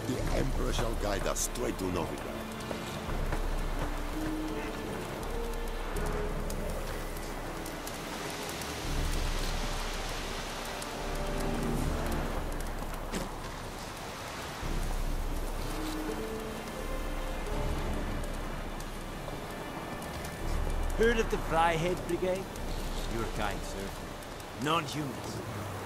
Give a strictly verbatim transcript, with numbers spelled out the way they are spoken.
The Emperor shall guide us straight to Novigrad. Heard of the Fryhead Brigade? You're kind, sir. Non-humans.